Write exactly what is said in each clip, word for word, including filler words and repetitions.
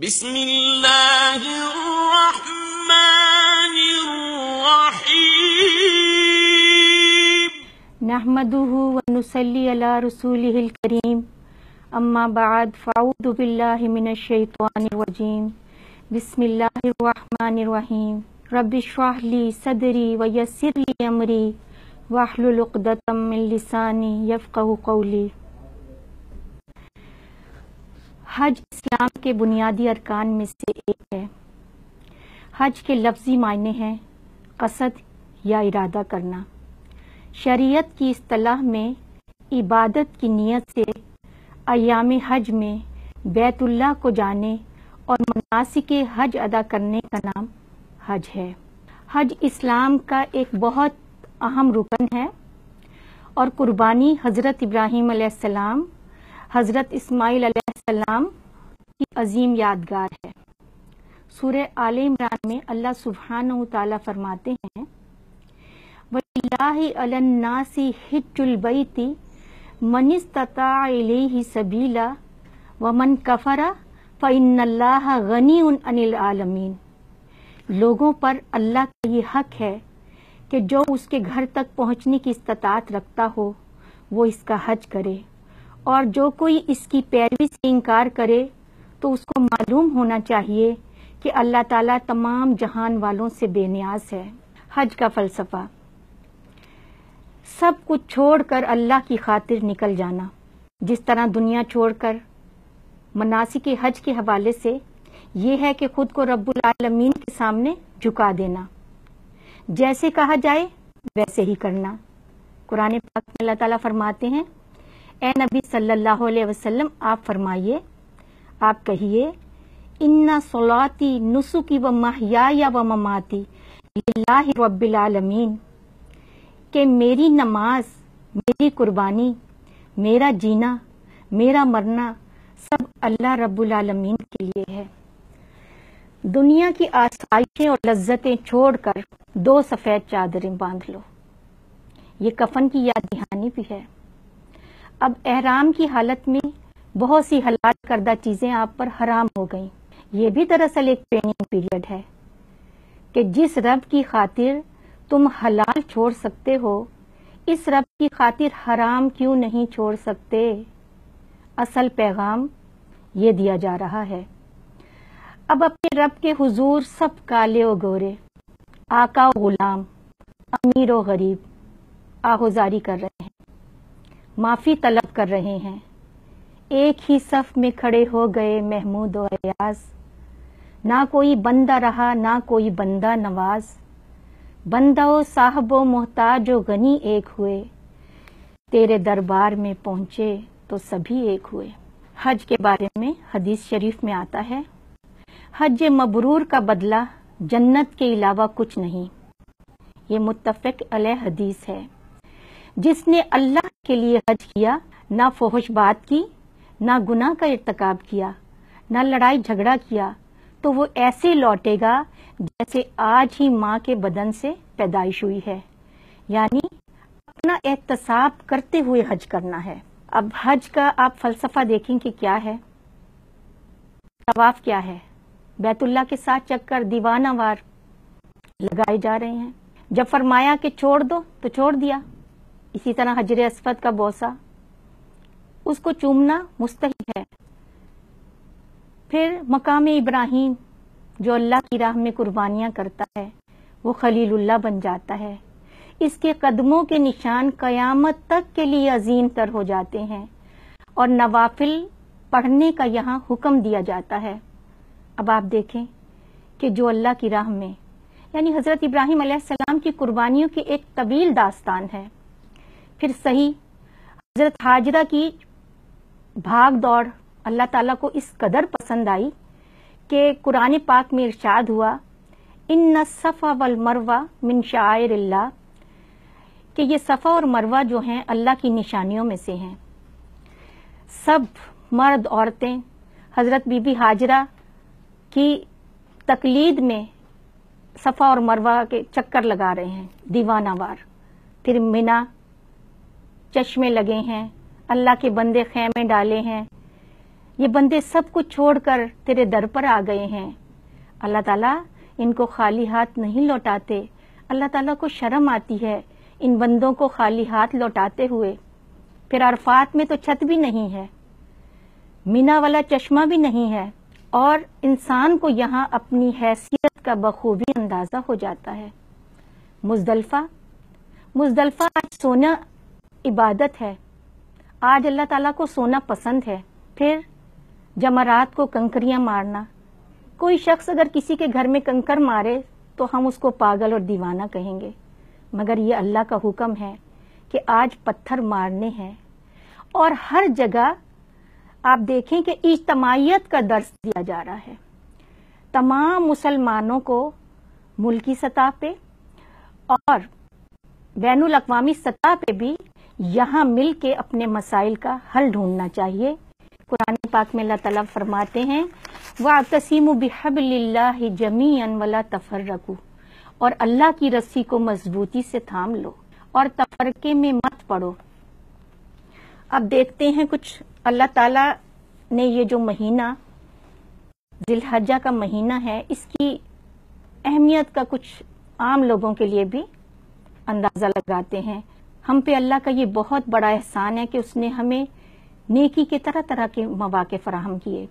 بسم اللہ الرحمن الرحیم نحمده ونصلی علی رسولہ الکریم اما بعد فاعوذ باللہ من الشیطان الرجیم بسم اللہ الرحمن الرحیم رب اشرح لی صدری ویسر لی امری واحلل عقدۃ من لسانی یفقہوا قولی۔ حج اسلام کے بنیادی ارکان میں سے ایک ہے۔ حج کے لفظی معنی ہیں قصد یا ارادہ کرنا۔ شریعت کی اصطلاح میں عبادت کی نیت سے ایام حج میں بیت اللہ کو جانے اور مناسک حج ادا کرنے کا نام حج ہے۔ حج اسلام کا ایک بہت اہم رکن ہے اور قربانی حضرت ابراہیم علیہ السلام، حضرت اسماعیل علیہ السلام کی عظیم یادگار ہے۔ سورہ آل عمران میں اللہ سبحانہ وتعالی فرماتے ہیں وَلِلَّهِ عَلَى النَّاسِ حِجُّ الْبَيْتِ مَنِ اسْتَطَاعَ إِلَيْهِ سَبِيلًا وَمَنْ كَفَرَ فَإِنَّ اللَّهَ غَنِيٌّ عَنِ الْعَالَمِينَ۔ لوگوں پر اللہ کا یہ حق ہے کہ جو اس کے گھر تک پہنچنے کی استطاعت رکھتا ہو وہ اس کا حج کرے، اور جو کوئی اس کی پیروی سے انکار کرے تو اس کو معلوم ہونا چاہیے کہ اللہ تعالیٰ تمام جہان والوں سے بے نیاز ہے۔ حج کا فلسفہ: سب کچھ چھوڑ کر اللہ کی خاطر نکل جانا، جس طرح دنیا چھوڑ کر مناسک حج کے حوالے سے یہ ہے کہ خود کو رب العالمین کے سامنے جھکا دینا، جیسے کہا جائے ویسے ہی کرنا۔ قرآن پاک میں اللہ تعالیٰ فرماتے ہیں اے نبی صلی اللہ علیہ وسلم آپ فرمائیے، آپ کہیے ان صلاتی نسکی و محیای و مماتی للہ رب العالمین، کہ میری نماز، میری قربانی، میرا جینا، میرا مرنا سب اللہ رب العالمین کے لیے ہے۔ دنیا کی آسائشیں اور لذتیں چھوڑ کر دو سفید چادریں باندھ لو، یہ کفن کی یاد دہانی بھی ہے۔ اب احرام کی حالت میں بہت سی حلال کردہ چیزیں آپ پر حرام ہو گئیں۔ یہ بھی دراصل ایک ٹریننگ پیریڈ ہے کہ جس رب کی خاطر تم حلال چھوڑ سکتے ہو، اس رب کی خاطر حرام کیوں نہیں چھوڑ سکتے؟ اصل پیغام یہ دیا جا رہا ہے۔ اب اپنے رب کے حضور سب کالے و گورے، آقا و غلام، امیر و غریب آہوزاری کر رہے ہیں، معافی طلب کر رہے ہیں۔ ایک ہی صف میں کھڑے ہو گئے محمود و ایاز، نہ کوئی بندہ رہا نہ کوئی بندہ نواز، بندہ و صاحب و محتاج و غنی ایک ہوئے، تیرے دربار میں پہنچے تو سبھی ایک ہوئے۔ حج کے بارے میں حدیث شریف میں آتا ہے حج مبرور کا بدلہ جنت کے علاوہ کچھ نہیں۔ یہ متفق علیہ حدیث ہے۔ جس نے اللہ کے لیے حج کیا، نہ فحش بات کی، نہ گناہ کا ارتکاب کیا، نہ لڑائی جھگڑا کیا، تو وہ ایسے لوٹے گا جیسے آج ہی ماں کے بدن سے پیدائش ہوئی ہے، یعنی اپنا احتساب کرتے ہوئے حج کرنا ہے۔ اب حج کا آپ فلسفہ دیکھیں کہ کیا ہے۔ طواف کیا ہے؟ بیت اللہ کے ساتھ چکر دیوانہ وار لگائے جا رہے ہیں۔ جب فرمایا کہ چھوڑ دو تو چھوڑ دیا۔ اسی طرح حجر اسود کا بوسہ، اس کو چومنا مستحب ہے۔ پھر مقام ابراہیم جو اللہ کی راہ میں قربانیاں کرتا ہے وہ خلیل اللہ بن جاتا ہے۔ اس کے قدموں کے نشان قیامت تک کے لیے عظیم تر ہو جاتے ہیں، اور نوافل پڑھنے کا یہاں حکم دیا جاتا ہے۔ اب آپ دیکھیں کہ جو اللہ کی راہ میں، یعنی حضرت ابراہیم علیہ السلام کی قربانیوں کی ایک طویل داستان ہے۔ پھر صحیح حضرت حاجرہ کی بھاگ دوڑ اللہ تعالیٰ کو اس قدر پسند آئی کہ قرآن پاک میں ارشاد ہوا ان الصفا والمروہ من شعائر اللہ، کہ یہ صفا اور مروہ جو ہیں اللہ کی نشانیوں میں سے ہیں۔ سب مرد عورتیں حضرت بی بی حاجرہ کی تقلید میں صفا اور مروہ کے چکر لگا رہے ہیں دیوانہ وار۔ پھر منا چشمے لگے ہیں، اللہ کے بندے خیمے ڈالے ہیں، یہ بندے سب کچھ چھوڑ کر تیرے در پر آ گئے ہیں. اللہ تعالیٰ ان کو خالی ہاتھ نہیں لوٹاتے. اللہ تعالیٰ کو شرم آتی ہے ان بندوں کو خالی ہاتھ لوٹاتے ہوئے. پھر عرفات میں تو چھت بھی نہیں ہے, مینا والا چشمہ بھی نہیں ہے, اور انسان کو یہاں اپنی حیثیت کا بخوبی اندازہ ہو جاتا ہے. مزدلفہ مزدلفہ آج سونا عبادت ہے. آج اللہ تعالیٰ کو سونا پسند ہے. پھر جمرات کو کنکریاں مارنا. کوئی شخص اگر کسی کے گھر میں کنکر مارے تو ہم اس کو پاگل اور دیوانہ کہیں گے, مگر یہ اللہ کا حکم ہے کہ آج پتھر مارنے ہیں. اور ہر جگہ آپ دیکھیں کہ اجتماعیت کا درس دیا جا رہا ہے. تمام مسلمانوں کو ملکی سطح پہ اور بین الاقوامی سطح پہ بھی یہاں مل کے اپنے مسائل کا حل ڈھونڈنا چاہیے. قرآن پاک میں اللہ تعالیٰ فرماتے ہیں وَاعْتَصِمُوا بِحَبْلِ اللَّهِ جَمِيعًا وَلَا تَفَرَّقُوا, اور اللہ کی رسی کو مضبوطی سے تھام لو اور تفرقے میں مت پڑو. اب دیکھتے ہیں کچھ اللہ تعالیٰ نے یہ جو مہینہ ذی الحجہ کا مہینہ ہے اس کی اہمیت کا کچھ عام لوگوں کے لیے بھی اندازہ لگاتے ہیں. ہم پہ اللہ کا یہ بہت بڑا احسان ہے کہ اس نے ہمیں نیکی کے طرح طرح کے مواقع فراہم کیے,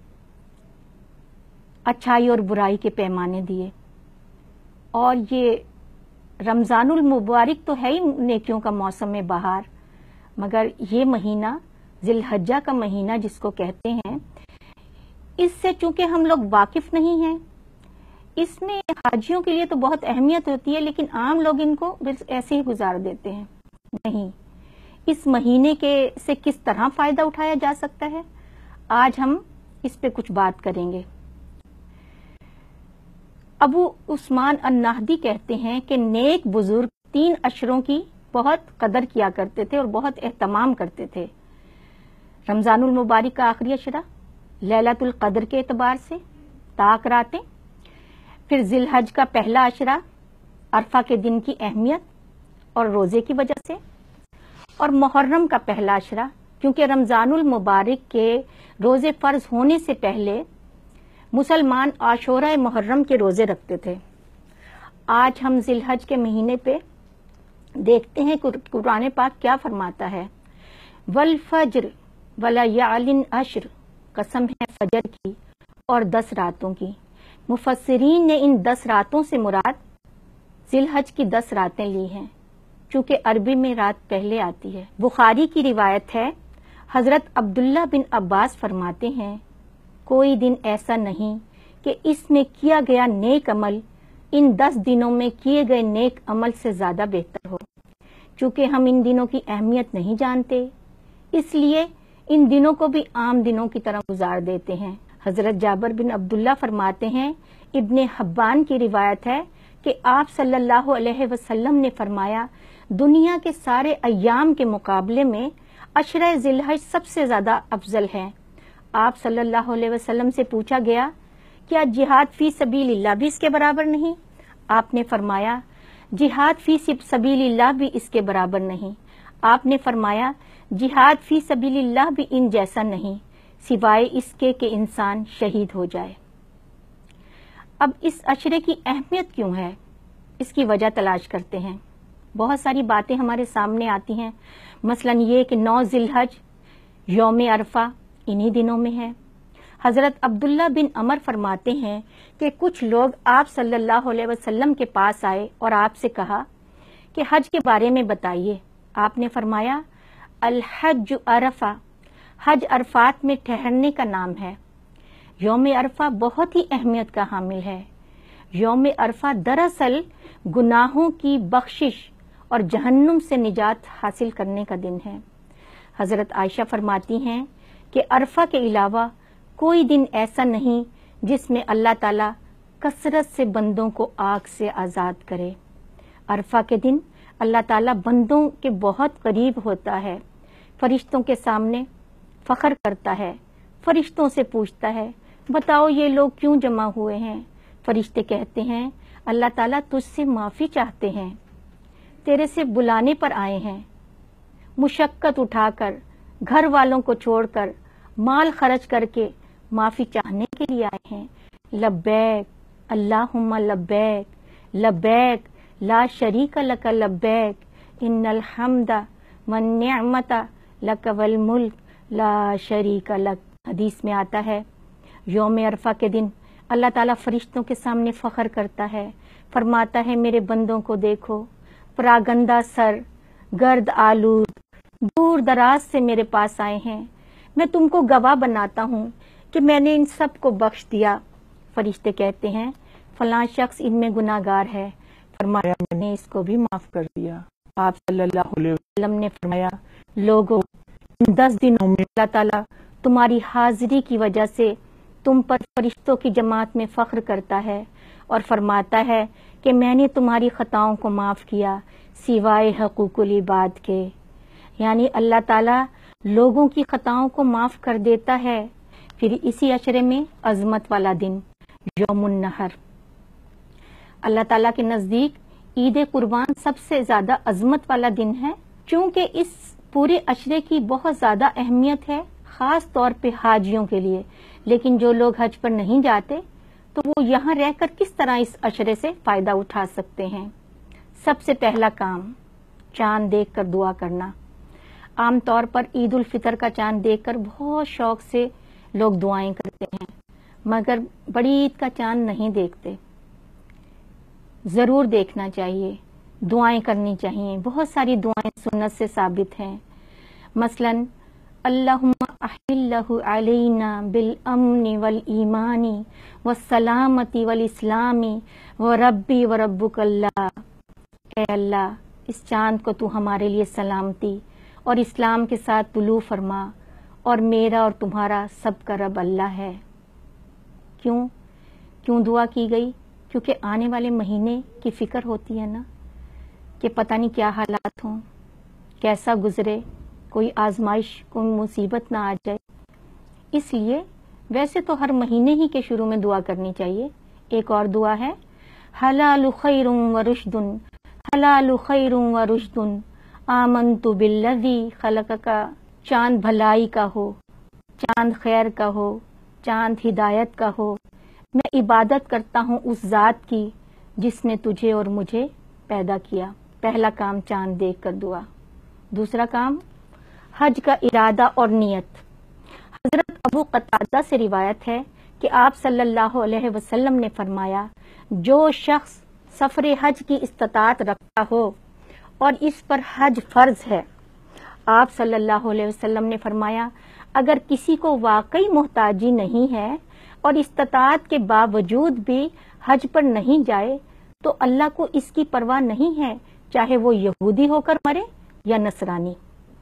اچھائی اور برائی کے پیمانے دیے. اور یہ رمضان المبارک تو ہے ہی نیکیوں کا موسم بہار, مگر یہ مہینہ ذی الحجہ کا مہینہ جس کو کہتے ہیں, اس سے چونکہ ہم لوگ واقف نہیں ہیں, اس میں حاجیوں کے لیے تو بہت اہمیت ہوتی ہے لیکن عام لوگ ان کو بس ایسے ہی گزار دیتے ہیں. نہیں, اس مہینے کے سے کس طرح فائدہ اٹھایا جا سکتا ہے, آج ہم اس پہ کچھ بات کریں گے. ابو عثمان النہدی کہتے ہیں کہ نیک بزرگ تین اشروں کی بہت قدر کیا کرتے تھے اور بہت اہتمام کرتے تھے. رمضان المبارک کا آخری اشرہ, لیلۃ القدر کے اعتبار سے طاق راتیں, پھر ذی الحج کا پہلا اشرہ عرفہ کے دن کی اہمیت اور روزے کی وجہ سے, اور محرم کا پہلا اشرہ کیونکہ رمضان المبارک کے روزے فرض ہونے سے پہلے مسلمان عاشورہ محرم کے روزے رکھتے تھے. آج ہم ذی الحج کے مہینے پہ دیکھتے ہیں قرآن پاک کیا فرماتا ہے, والفجر ولیال عشر, قسم ہے فجر کی اور دس راتوں کی. مفسرین نے ان دس راتوں سے مراد ذی الحج کی دس راتیں لی ہیں چونکہ عربی میں رات پہلے آتی ہے. بخاری کی روایت ہے, حضرت عبداللہ بن عباس فرماتے ہیں کوئی دن ایسا نہیں کہ اس میں کیا گیا نیک عمل ان دس دنوں میں کیے گئے نیک عمل سے زیادہ بہتر ہو. چونکہ ہم ان دنوں کی اہمیت نہیں جانتے اس لیے ان دنوں کو بھی عام دنوں کی طرح گزار دیتے ہیں. حضرت جابر بن عبداللہ فرماتے ہیں, ابن حبان کی روایت ہے کہ آپ صلی اللہ علیہ وسلم نے فرمایا دنیا کے سارے ایام کے مقابلے میں عشرہ ذی الحج سب سے زیادہ افضل ہے. آپ صلی اللہ علیہ وسلم سے پوچھا گیا کیا جہاد فی سبیل اللہ بھی اس کے برابر نہیں؟ آپ نے فرمایا جہاد فی سبیل اللہ بھی اس کے برابر نہیں. آپ نے فرمایا جہاد فی سبیل اللہ بھی ان جیسا نہیں سوائے اس کے کہ انسان شہید ہو جائے. اب اس عشرے کی اہمیت کیوں ہے, اس کی وجہ تلاش کرتے ہیں. بہت ساری باتیں ہمارے سامنے آتی ہیں, مثلا یہ کہ نو ذی الحج یوم عرفہ انہی دنوں میں ہے. حضرت عبداللہ بن عمر فرماتے ہیں کہ کچھ لوگ آپ صلی اللہ علیہ وسلم کے پاس آئے اور آپ سے کہا کہ حج کے بارے میں بتائیے. آپ نے فرمایا الحج عرفہ, حج عرفات میں ٹھہرنے کا نام ہے. یوم عرفہ بہت ہی اہمیت کا حامل ہے. یوم عرفہ دراصل گناہوں کی بخشش اور جہنم سے نجات حاصل کرنے کا دن ہے. حضرت عائشہ فرماتی ہیں کہ عرفہ کے علاوہ کوئی دن ایسا نہیں جس میں اللہ تعالیٰ کثرت سے بندوں کو آگ سے آزاد کرے. عرفہ کے دن اللہ تعالیٰ بندوں کے بہت قریب ہوتا ہے, فرشتوں کے سامنے فخر کرتا ہے, فرشتوں سے پوچھتا ہے بتاؤ یہ لوگ کیوں جمع ہوئے ہیں؟ فرشتے کہتے ہیں اللہ تعالیٰ تجھ سے معافی چاہتے ہیں, تیرے سے بلانے پر آئے ہیں. مشقت اٹھا کر, گھر والوں کو چھوڑ کر, مال خرچ کر کے माफी चाहने के लिए आए हैं। लब्बैक अल्लाहुम्मा लब्बैक लब्बैक ला शरीका लक लब्बैक इन्नल हम्दा वन निअमता लक वल मुल्क ला शरीका लक। हदीस में आता है यौम अरफा के दिन अल्लाह ताला फरिश्तों के सामने फख्र करता है, फरमाता है मेरे बंदों को देखो, परागंदा सर, गर्द आलूद, दूर दराज से मेरे पास आए हैं। मैं तुमको गवाह बनाता हूँ कि मैंने इन सब को बख्श दिया। फरिश्ते कहते हैं फलां शख्स इनमें गुनाहगार है, फरमाया मैंने इसको भी माफ कर दिया। आप सल्लल्लाहु अलैहि वसल्लम ने फरमाया लोगों, इन दस दिनों में अल्लाह ताला तुम्हारी हाजिरी की वजह से तुम पर फरिश्तों की जमात में फख्र करता है और फरमाता है कि मैंने तुम्हारी खताओं को माफ किया सिवाय हकूकुल इबाद के। यानी अल्लाह ताला लोगों की खताओं को माफ कर देता है। फिर इसी अशरे में अजमत वाला दिन यौमुन नहर, अल्लाह ताला के नजदीक ईद कुर्बान सबसे ज्यादा अजमत वाला दिन है। चूंकि इस पूरे अशरे की बहुत ज्यादा अहमियत है, खास तौर पे हाजियों के लिए, लेकिन जो लोग हज पर नहीं जाते तो वो यहाँ रहकर किस तरह इस अशरे से फायदा उठा सकते हैं। सबसे पहला काम चांद देखकर दुआ करना। आमतौर पर ईद उल फितर का चांद देखकर बहुत शौक से लोग दुआएं करते हैं, मगर बड़ी ईद का चांद नहीं देखते। जरूर देखना चाहिए, दुआएं करनी चाहिए। बहुत सारी दुआएं सुन्नत से साबित हैं। मसलन अल्लाहुम्मा अहिल्लहु अलैना बिल अम्नि वल ईमानी व सलामती वल इस्लामी व रब्बी व रब्बुकल्लाह। ऐ अल्लाह, इस चांद को तू हमारे लिए सलामती और इस्लाम के साथ तुलू फरमा, और मेरा और तुम्हारा सबका रब अल्लाह है। क्यों क्यों दुआ की गई? क्योंकि आने वाले महीने की फिक्र होती है ना, कि पता नहीं क्या हालात हों, कैसा गुजरे, कोई आजमाइश, कोई मुसीबत ना आ जाए। इसलिए वैसे तो हर महीने ही के शुरू में दुआ करनी चाहिए। एक और दुआ है हलालु खैरुम व रुश्दुन, हलालु खैरुम व रुश्दुन आमनतु बिल्लज़ी खलक़का। चांद भलाई का हो, चांद खैर का हो, चांद हिदायत का हो। मैं इबादत करता हूँ उस जात की जिसने तुझे और मुझे पैदा किया। पहला काम चांद देखकर दुआ। दूसरा काम हज का इरादा और नियत। हजरत अबू कतादा से रिवायत है कि आप सल्लल्लाहु अलैहि वसल्लम ने फरमाया जो शख्स सफरे हज की इस्तात रखता हो और इस पर हज फर्ज है, आप सल्लल्लाहु अलैहि वसल्लम ने फरमाया अगर किसी को वाकई मोहताजी नहीं है और इस्तात के बावजूद भी हज पर नहीं जाए तो अल्लाह को इसकी परवाह नहीं है, चाहे वो यहूदी होकर मरे या नसरानी।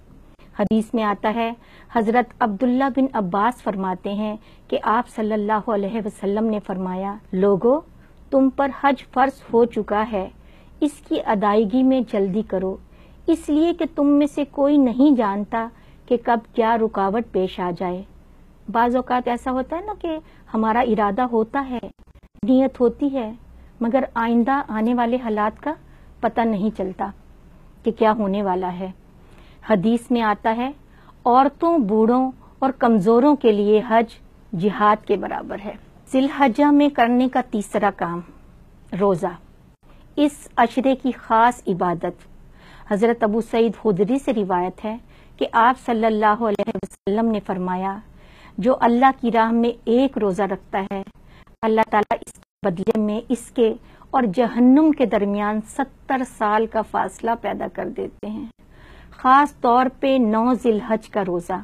हदीस में आता है हजरत अब्दुल्ला बिन अब्बास फरमाते हैं कि आप सल्लल्लाहु अलैहि वसल्लम ने फरमाया लोगो, तुम पर हज फर्ज हो चुका है, इसकी अदायगी में जल्दी करो, इसलिए कि तुम में से कोई नहीं जानता कि कब क्या रुकावट पेश आ जाए। बाज़ औक़ात ऐसा होता है ना कि हमारा इरादा होता है, नियत होती है, मगर आइंदा आने वाले हालात का पता नहीं चलता कि क्या होने वाला है। हदीस में आता है औरतों, बूढ़ों और कमजोरों के लिए हज जिहाद के बराबर है। जिलहज्जा में करने का तीसरा काम रोजा। इस अशरे की खास इबादत। हजरत अबू सईद खुदरी से रिवायत है कि आप सल्लल्लाहु अलैहि वसल्लम ने फरमाया जो अल्लाह की राह में एक रोजा रखता है, अल्लाह ताला इसके बदले में इसके और जहन्नुम के दरमियान सत्तर साल का फासला पैदा कर देते हैं। खास तौर पे नौ जिलहज का रोजा,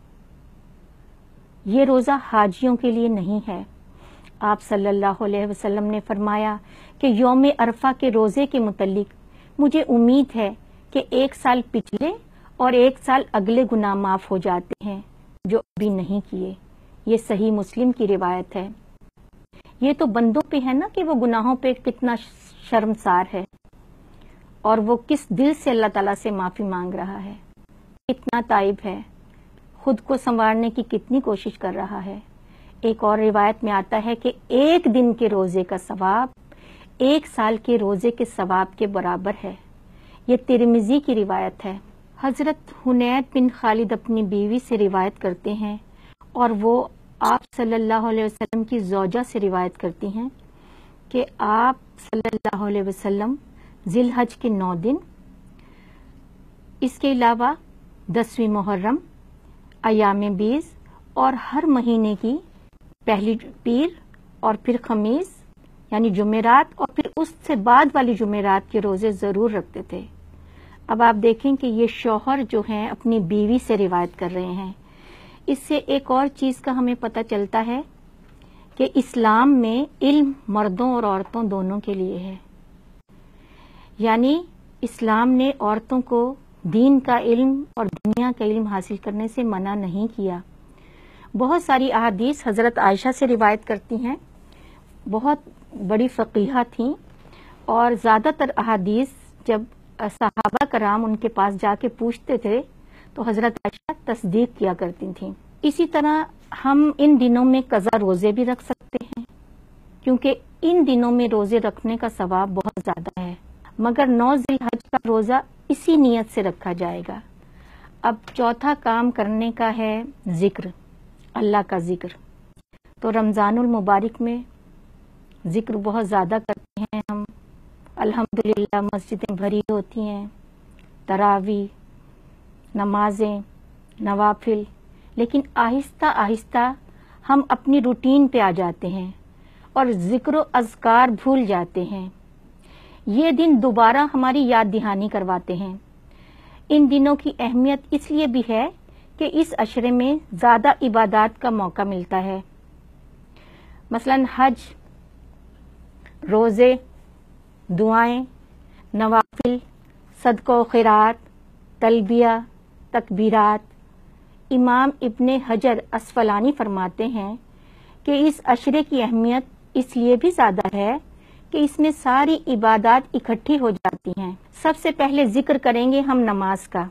ये रोजा हाजियों के लिए नहीं है। आप सल्लल्लाहु अलैहि वसल्लम ने फरमाया कि यौम अरफा के रोजे के मुतल्लिक मुझे उम्मीद है कि एक साल पिछले और एक साल अगले गुनाह माफ हो जाते हैं जो अभी नहीं किए। ये सही मुस्लिम की रिवायत है। ये तो बंदों पे है ना कि वो गुनाहों पे कितना शर्मसार है और वो किस दिल से अल्लाह ताला से माफी मांग रहा है, कितना ताइब है, खुद को संवारने की कितनी कोशिश कर रहा है। एक और रिवायत में आता है कि एक दिन के रोजे का सवाब एक साल के रोजे के सवाब के बराबर है। ये तिरमिजी की रिवायत है। हजरत हुनैद बिन खालिद अपनी बीवी से रिवायत करते हैं और वो آپ صلی اللہ علیہ وسلم کی زوجہ سے روایت کرتی ہیں کہ آپ صلی اللہ علیہ وسلم ذی الحج کے نو دن، اس کے علاوہ دسویں محرم، ایام بیس اور ہر مہینے کی پہلی پیر اور پھر خمیس یعنی جمعرات اور پھر اس سے بعد والی جمعرات کے روزے ضرور رکھتے تھے۔ اب آپ دیکھیں کہ یہ شوہر جو ہیں اپنی بیوی سے روایت کر رہے ہیں۔ اس سے ایک اور چیز کا ہمیں پتہ چلتا ہے کہ اسلام میں علم مردوں اور عورتوں دونوں کے لیے ہے، یعنی اسلام نے عورتوں کو دین کا علم اور دنیا کا علم حاصل کرنے سے منع نہیں کیا۔ بہت ساری احادیث حضرت عائشہ سے روایت کرتی ہیں، بہت بڑی فقیہہ تھیں، اور زیادہ تر احادیث جب صحابہ کرام ان کے پاس جا کے پوچھتے تھے تو حضرت عائشہ تصدیق کیا کرتی تھیں۔ اسی طرح ہم ان دنوں میں قضا روزے بھی رکھ سکتے ہیں، کیونکہ ان دنوں میں روزے رکھنے کا ثواب بہت زیادہ ہے، مگر نو ذی الحج کا روزہ اسی نیت سے رکھا جائے گا۔ اب چوتھا کام کرنے کا ہے ذکر، اللہ کا ذکر۔ تو رمضان المبارک میں ذکر بہت زیادہ کرتے ہیں ہم، الحمدللہ مسجدیں بھری ہوتی ہیں، تراویح، نمازیں، نوافل، لیکن آہستہ آہستہ ہم اپنی روٹین پہ آ جاتے ہیں اور ذکر و اذکار بھول جاتے ہیں۔ یہ دن دوبارہ ہماری یاد دہانی کرواتے ہیں۔ ان دنوں کی اہمیت اس لیے بھی ہے کہ اس عشرے میں زیادہ عبادات کا موقع ملتا ہے، مثلا حج، روزے، دعائیں، نوافل، صدقہ و خیرات، تلبیہ، تکبیرات۔ امام ابن حجر اسفلانی فرماتے ہیں کہ اس عشرے کی اہمیت اس لیے بھی زیادہ ہے کہ اس میں ساری عبادات اکٹھی ہو جاتی ہیں۔ سب سے پہلے ذکر کریں گے ہم نماز کا۔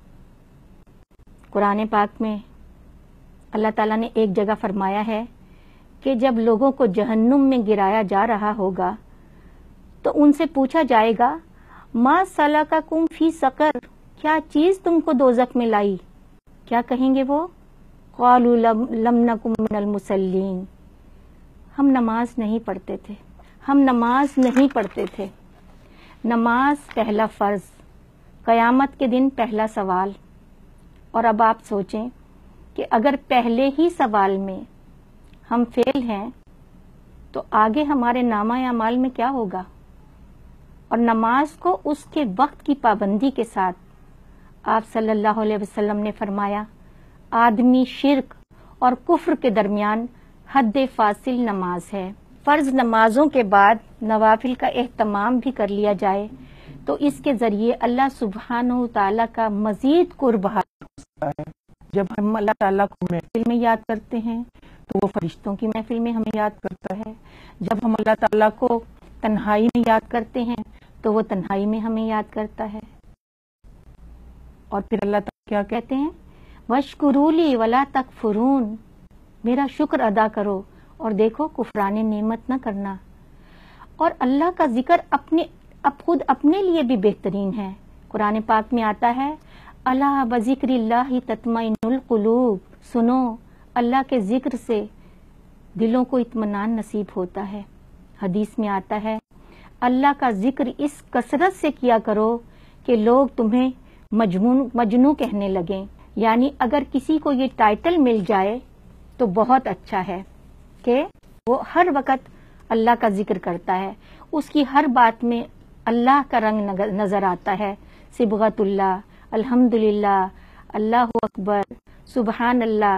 قرآن پاک میں اللہ تعالیٰ نے ایک جگہ فرمایا ہے کہ جب لوگوں کو جہنم میں گرایا جا رہا ہوگا تو ان سے پوچھا جائے گا ما سلککم فی سقر، کیا چیز تم کو دوزخ میں لائی؟ کیا کہیں گے وہ؟ قالوا لم لم نکن من المصلین، ہم نماز نہیں پڑھتے تھے، ہم نماز نہیں پڑھتے تھے۔ نماز پہلا فرض، قیامت کے دن پہلا سوال۔ اور اب آپ سوچیں کہ اگر پہلے ہی سوال میں ہم فیل ہیں تو آگے ہمارے نامہ اعمال میں کیا ہوگا؟ اور نماز کو اس کے وقت کی پابندی کے ساتھ آپ صلی اللہ علیہ وسلم نے فرمایا آدمی شرک اور کفر کے درمیان حد فاصل نماز ہے۔ فرض نمازوں کے بعد نوافل کا اہتمام بھی کر لیا جائے تو اس کے ذریعے اللہ سبحانہ و تعالیٰ کا مزید قرب حاصل ہوتا ہے۔ جب ہم اللہ تعالیٰ کو محفل میں یاد کرتے ہیں تو وہ فرشتوں کی محفل میں ہمیں یاد کرتا ہے، جب ہم اللہ تعالیٰ کو تنہائی میں یاد کرتے ہیں تو وہ تنہائی میں ہمیں یاد کرتا ہے۔ اور پھر اللہ تعالیٰ کیا کہتے ہیں؟ وَاشْكُرُوا لِي وَلَا تَكْفُرُونَ، میرا شکر ادا کرو اور دیکھو کفران نعمت نہ کرنا۔ اور اللہ کا ذکر اپنے اب خود اپنے لیے بھی بہترین ہے۔ قرآن پاک میں آتا ہے الا بذکر اللہ تطمئن القلوب، سنو اللہ کے ذکر سے دلوں کو اطمینان نصیب ہوتا ہے۔ حدیث میں آتا ہے اللہ کا ذکر اس کثرت سے کیا کرو کہ لوگ تمہیں مجنون مجنوں کہنے لگیں، یعنی اگر کسی کو یہ ٹائٹل مل جائے تو بہت اچھا ہے کہ وہ ہر وقت اللہ کا ذکر کرتا ہے، اس کی ہر بات میں اللہ کا رنگ نظر آتا ہے، صبغت اللہ، الحمدللہ، اللہ اکبر، سبحان اللہ۔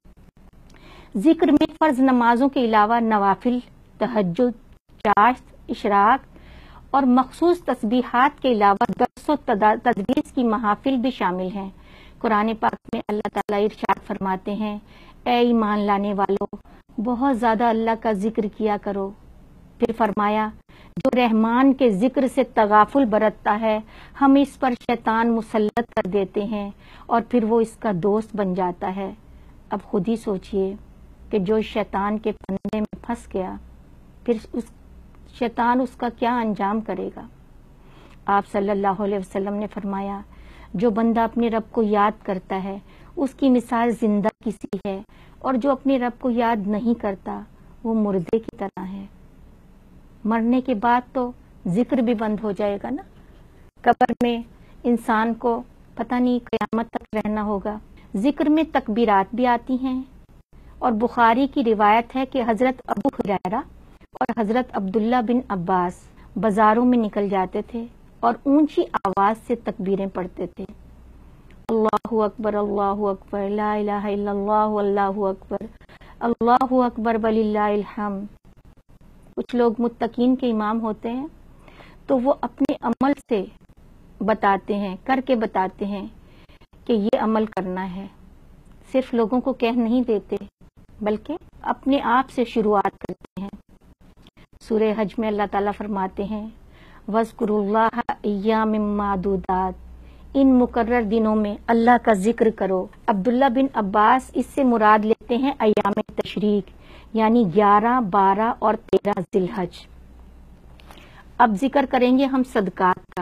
ذکر میں فرض نمازوں کے علاوہ نوافل، تہجد، چاشت، اشراق اور مخصوص تسبیحات کے علاوہ درس و تدریس کی محافل بھی شامل ہیں۔ قرآن پاک میں اللہ تعالیٰ ارشاد فرماتے ہیں اے ایمان لانے والو بہت زیادہ اللہ کا ذکر کیا کرو۔ پھر فرمایا جو رحمان کے ذکر سے تغافل برتتا ہے ہم اس پر شیطان مسلط کر دیتے ہیں اور پھر وہ اس کا دوست بن جاتا ہے۔ اب خود ہی سوچئے کہ جو شیطان کے پھندے میں پھنس گیا پھر اس شیطان اس کا کیا انجام کرے گا؟ آپ صلی اللہ علیہ وسلم نے فرمایا جو بندہ اپنے رب کو یاد کرتا ہے اس کی مثال زندہ کسی ہے اور جو اپنے رب کو یاد نہیں کرتا وہ مردے کی طرح ہے۔ مرنے کے بعد تو ذکر بھی بند ہو جائے گا نا، قبر میں انسان کو پتہ نہیں قیامت تک رہنا ہوگا۔ ذکر میں تکبیرات بھی آتی ہیں، اور بخاری کی روایت ہے کہ حضرت ابو ہریرہ اور حضرت عبداللہ بن عباس بازاروں میں نکل جاتے تھے اور اونچی آواز سے تکبیریں پڑھتے تھے، اللہ اکبر اللہ اکبر لا الہ الا اللہ اللہ اکبر اللہ اکبر وللہ الحمد۔ کچھ لوگ متقین کے امام ہوتے ہیں تو وہ اپنے عمل سے بتاتے ہیں، کر کے بتاتے ہیں کہ یہ عمل کرنا ہے، صرف لوگوں کو کہہ نہیں دیتے بلکہ اپنے آپ سے شروعات کرتے ہیں۔ سورہ حج میں اللہ تعالیٰ فرماتے ہیں وَاذْكُرُوا اللَّهَ أَيَّامٍ مَّعْدُودَاتٍ، ان مقرر دنوں میں اللہ کا ذکر کرو۔ عبداللہ بن عباس اس سے مراد لیتے ہیں ایام تشریق، یعنی گیارہ، بارہ اور تیرہ ذی الحج۔ اب ذکر کریں گے ہم صدقات کا۔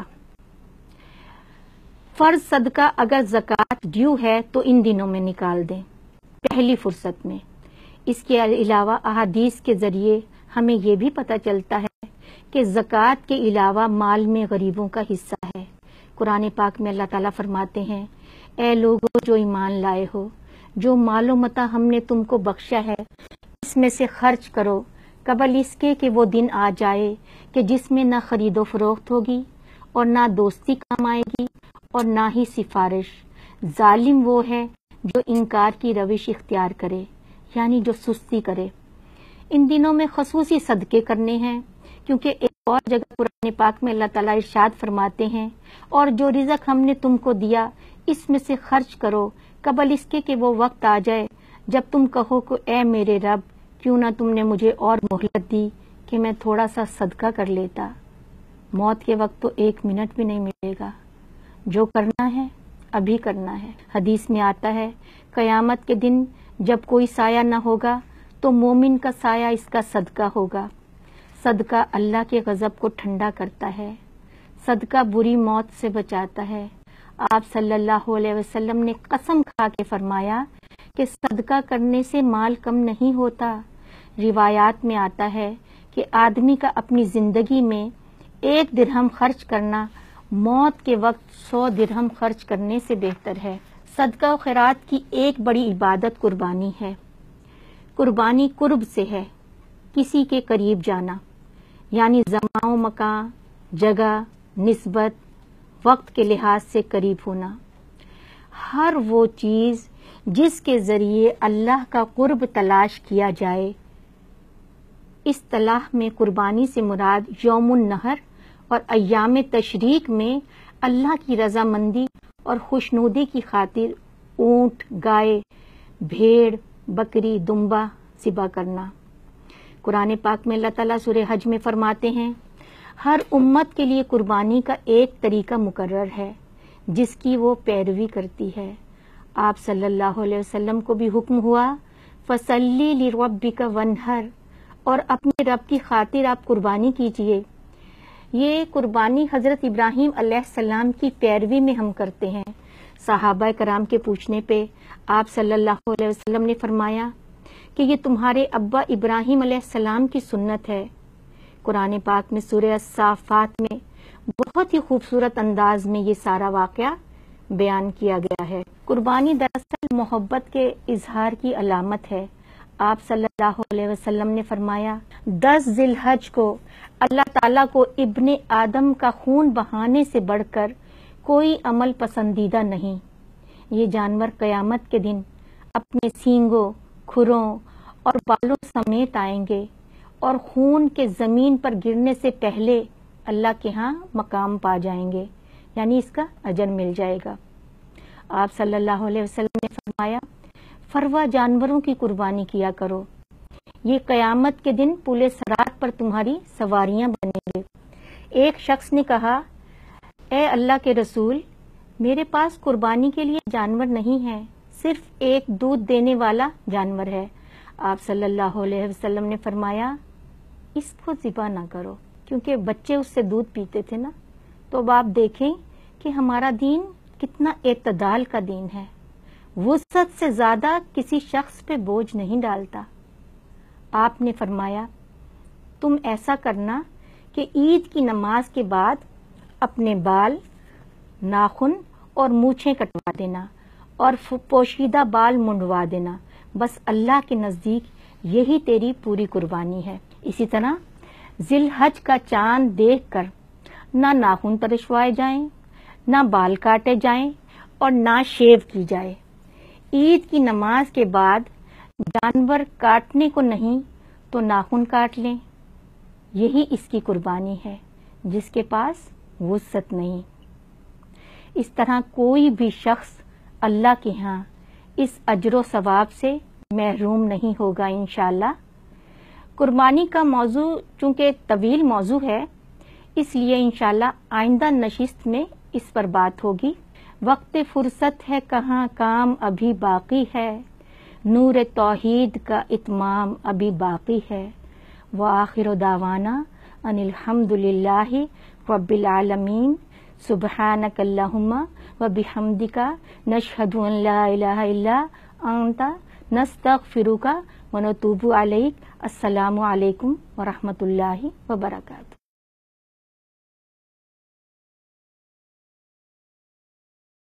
فرض صدقہ اگر زکوٰۃ ڈیو ہے تو ان دنوں میں نکال دیں، پہلی فرصت میں۔ اس کے علاوہ احادیث کے ذریعے ہمیں یہ بھی پتہ چلتا ہے کہ زکوٰۃ کے علاوہ مال میں غریبوں کا حصہ ہے۔ قرآن پاک میں اللہ تعالیٰ فرماتے ہیں اے لوگو جو ایمان لائے ہو، جو مال و متاع ہم نے تم کو بخشا ہے اس میں سے خرچ کرو قبل اس کے کہ وہ دن آ جائے کہ جس میں نہ خرید و فروخت ہوگی اور نہ دوستی کام آئے گی اور نہ ہی سفارش۔ ظالم وہ ہے جو انکار کی روش اختیار کرے، یعنی جو سستی کرے۔ ان دنوں میں خصوصی صدقے کرنے ہیں، کیونکہ ایک اور جگہ قرآن پاک میں اللہ تعالیٰ ارشاد فرماتے ہیں اور جو رزق ہم نے تم کو دیا اس میں سے خرچ کرو قبل اس کے کہ وہ وقت آ جائے جب تم کہو کہ اے میرے رب کیوں نہ تم نے مجھے اور مہلت دی کہ میں تھوڑا سا صدقہ کر لیتا۔ موت کے وقت تو ایک منٹ بھی نہیں ملے گا، جو کرنا ہے ابھی کرنا ہے۔ حدیث میں آتا ہے قیامت کے دن جب کوئی سایہ نہ ہوگا تو مومن کا سایہ اس کا صدقہ ہوگا۔ صدقہ اللہ کے غضب کو ٹھنڈا کرتا ہے، صدقہ بری موت سے بچاتا ہے۔ آپ صلی اللہ علیہ وسلم نے قسم کھا کے فرمایا کہ صدقہ کرنے سے مال کم نہیں ہوتا۔ روایات میں آتا ہے کہ آدمی کا اپنی زندگی میں ایک درہم خرچ کرنا موت کے وقت سو درہم خرچ کرنے سے بہتر ہے۔ صدقہ و خیرات کی ایک بڑی عبادت قربانی ہے۔ قربانی قرب سے ہے، کسی کے قریب جانا، یعنی زمان و مکان، جگہ، نسبت، وقت کے لحاظ سے قریب ہونا۔ ہر وہ چیز جس کے ذریعے اللہ کا قرب تلاش کیا جائے۔ اصطلاح میں قربانی سے مراد یوم النحر اور ایام تشریق میں اللہ کی رضامندی اور خوشنودی کی خاطر اونٹ، گائے، بھیڑ، بکری، دمبا ذبح کرنا۔ قرآن پاک میں اللہ تعالیٰ سورہ حج میں فرماتے ہیں ہر امت کے لیے قربانی کا ایک طریقہ مقرر ہے جس کی وہ پیروی کرتی ہے۔ آپ صلی اللہ علیہ وسلم کو بھی حکم ہوا فَصَلِّ لِرَبِّكَ وَانْحَرْ، اور اپنے رب کی خاطر آپ قربانی کیجئے۔ یہ قربانی حضرت ابراہیم علیہ السلام کی پیروی میں ہم کرتے ہیں۔ صحابہ کرام کے پوچھنے پہ آپ صلی اللہ علیہ وسلم نے فرمایا کہ یہ تمہارے ابا ابراہیم علیہ السلام کی سنت ہے۔ قرآن پاک میں سورہ الصافات میں بہت ہی خوبصورت انداز میں یہ سارا واقعہ بیان کیا گیا ہے۔ قربانی دراصل محبت کے اظہار کی علامت ہے۔ آپ صلی اللہ علیہ وسلم نے فرمایا دس ذی الحج کو اللہ تعالیٰ کو ابن آدم کا خون بہانے سے بڑھ کر کوئی عمل پسندیدہ نہیں۔ یہ جانور قیامت کے دن اپنے سینگوں، کھروں اور بالوں سمیت آئیں گے اور خون کے زمین پر گرنے سے پہلے اللہ کے ہاں مقام پا جائیں گے، یعنی اس کا اجر مل جائے گا۔ آپ صلی اللہ علیہ وسلم نے فرمایا فروا جانوروں کی قربانی کیا کرو، یہ قیامت کے دن پل صراط پر تمہاری سواریاں بنیں گے۔ ایک شخص نے کہا اے اللہ کے رسول، میرے پاس قربانی کے لیے جانور نہیں ہے، صرف ایک دودھ دینے والا جانور ہے۔ آپ صلی اللہ علیہ وسلم نے فرمایا اس کو ذبح نہ کرو، کیونکہ بچے اس سے دودھ پیتے تھے نا۔ تو اب آپ دیکھیں کہ ہمارا دین کتنا اعتدال کا دین ہے، وسعت سے زیادہ کسی شخص پہ بوجھ نہیں ڈالتا۔ آپ نے فرمایا تم ایسا کرنا کہ عید کی نماز کے بعد اپنے بال، ناخن اور مونچھیں کٹوا دینا اور پوشیدہ بال منڈوا دینا، بس اللہ کے نزدیک یہی تیری پوری قربانی ہے۔ اسی طرح ذی الحج کا چاند دیکھ کر نہ ناخن ترشوائے جائیں، نہ بال کاٹے جائیں اور نہ شیو کی جائے۔ عید کی نماز کے بعد جانور کاٹنے کو نہیں تو ناخن کاٹ لیں، یہی اس کی قربانی ہے جس کے پاس وسعت نہیں۔ اس طرح کوئی بھی شخص اللہ کے ہاں اس اجر و ثواب سے محروم نہیں ہوگا انشاءاللہ۔ قربانی کا موضوع چونکہ طویل موضوع ہے، اس لیے انشاءاللہ آئندہ نشست میں اس پر بات ہوگی۔ وقت فرصت ہے کہاں، کام ابھی باقی ہے، نور توحید کا اتمام ابھی باقی ہے۔ وآخر دعوانا ان الحمد للہ رب العالمین، سبحانک اللہم وبحمدک، نشہد ان لا الہ الا انت، نستغفرک ونتوب الیک۔ السلام علیکم ورحمۃ اللہ وبرکاتہ۔